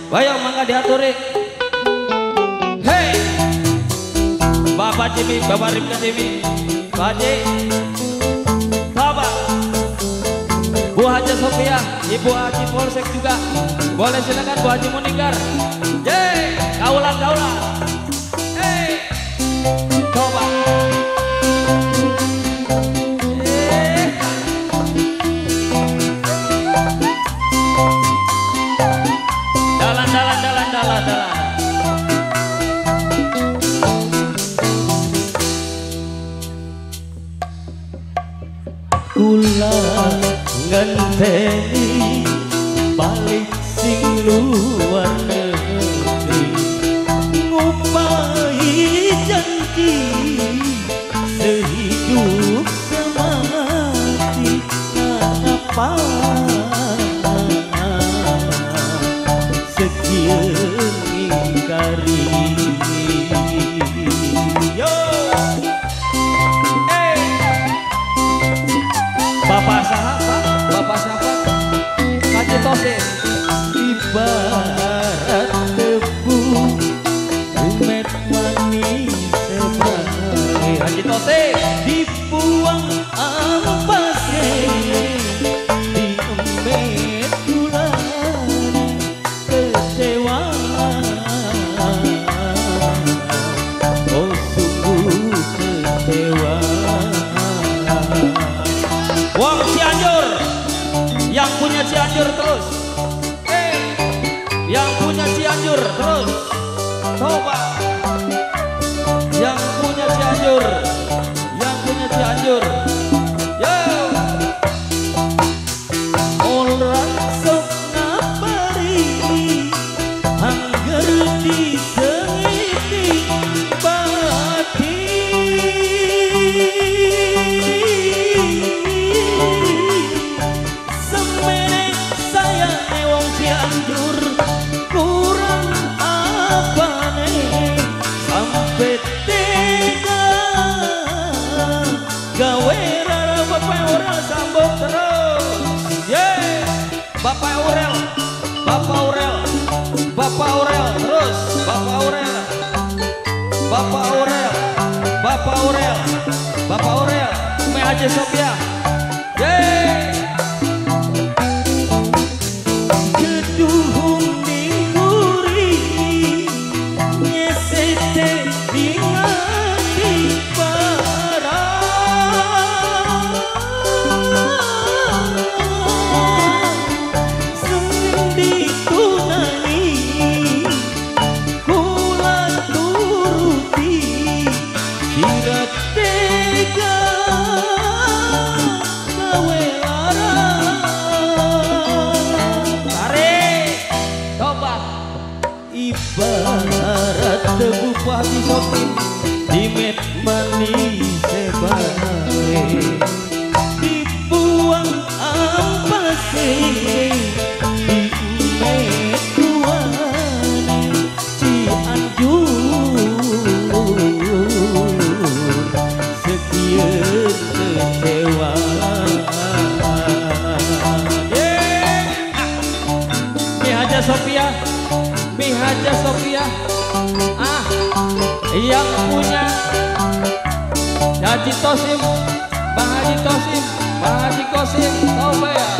Bayang mangga diaturi. Hey, Bapak Jimmy, Bapak Ripka Jimmy, Pak Haji, Bapak, Bu Haji Sofia, Ibu Haji Polsek juga. Boleh silakan Bu Haji Muninggar. Yeay, kaulan. Hey, coba. Dalan. Kula ngenteni balik sing luar negeri, ngupahi janji sehidup semati. Kenapa sekian ingkari? Yo, Bapak siapa? Haji Tosim. Ibarat tebu umet manis sebagai Haji Tosim dibuang ampasnya di emet gulani kecewa. Oh sungguh kecewa. Wong Cianjur, yang punya Cianjur terus. Yang punya Cianjur terus. Coba. Yang punya Cianjur. Yo. Orang sok ngabari angger disengiti bati. Semene sayane wong Cianjur kurang apane sampai tega gawe rara Bapak Aurel sambung terus. Yeay. Bapak Aurel terus. Bapak Aurel, Me Haji Sofia. Yeay. Keduhung ningguri nyesete dingati barang sering ditunani kula turuti kira tega gawe larang. Coba. Ibarat tebu pagi sotim di met manis sebagai dibuang ampase di met tuane Cianjur sekian kecewa. Mi Haja Sofia. Yang punya Haji Tosim, Pak Haji Kosim, coba ya.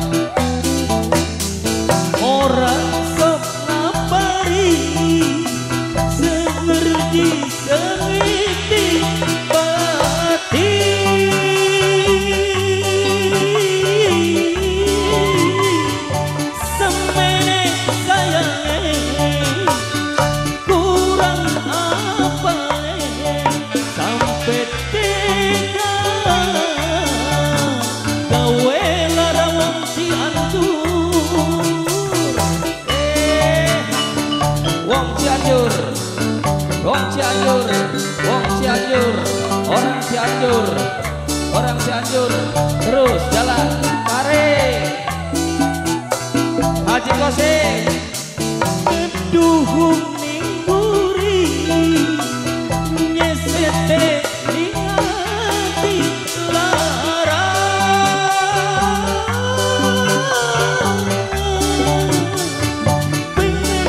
Orang sok ngabari semerdi sengiti bati. Semene sayange kurang apane sampai tega gawe larang wong Cianjur. Orang Cianjur terus jalan tarik. Haji Kosim. Keduhung ningguri nyesete ningati larang pengen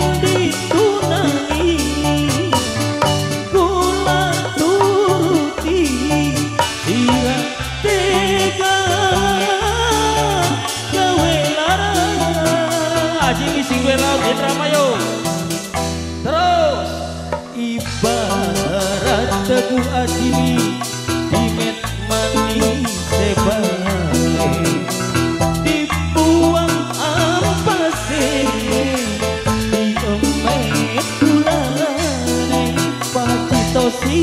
Jimmy Dimet manis sebae dibuang ampase di emet kulane pacitosi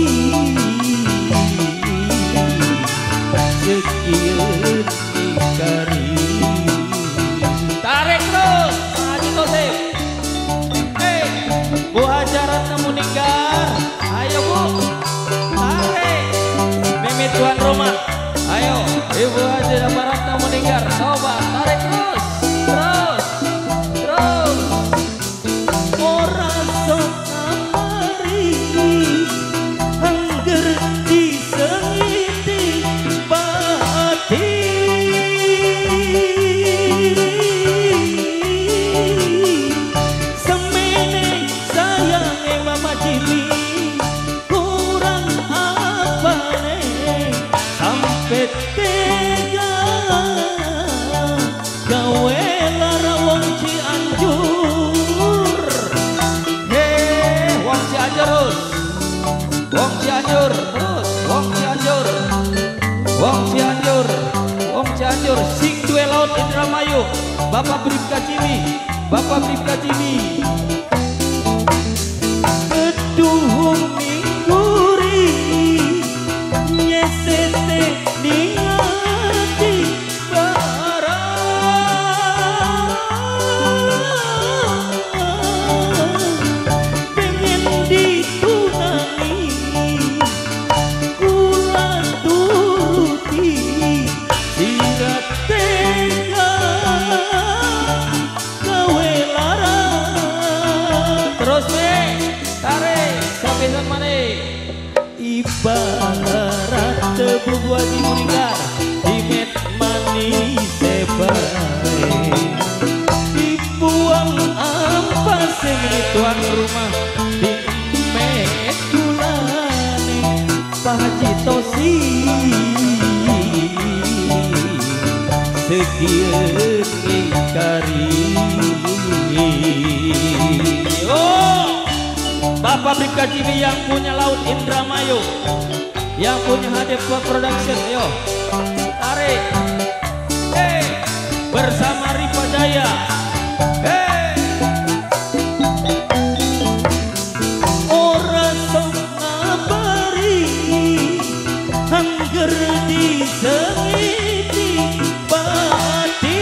sekian dikari tarik terus pacitosi. Bu Hajarat namun ninggar, ayo Bu, tarik. Mimi tuan rumah, ayo. Ibu Hajarat Barat namun ninggar, coba tarik terus, terus. Ora sok amari angger disengiti pati semene sayange Mama Jimmy kurang apane sampai tega gawe lara wong Cianjur. Wong Cianjur terus, Wong Cianjur terus, Wong Cianjur, sing duwe laut Indramayu, Bapak Bribka Jimmy, Keduhung mingguri nyesete ningati barang pengen ditunangi kula turuti sirat tega gawe lara terus be, tarik sampai mana? ibarat tebu buah di muringgar dimet manis sebae dibuang ampas ini tuan rumah di emet kulane pacitosi sekian ingkari. Oh, Bapak Bribka Jimmy yang punya laut Indramayu, yang punya HD Production, yo tarik. Bersama Rifa Jaya. Ora sok ngabari angger disengiti pati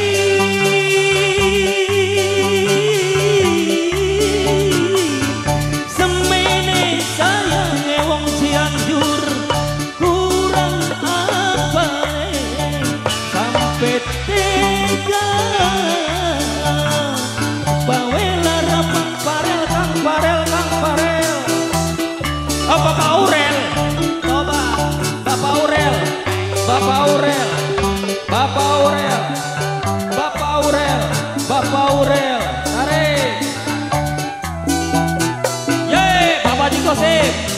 semene sayange wong Cianjur kurang apane sampai tega bawe lara Kang Farel. Oh, Bapak Aurel, coba Bapak Aurel, tarik. Yeay, Bapak Jikosip.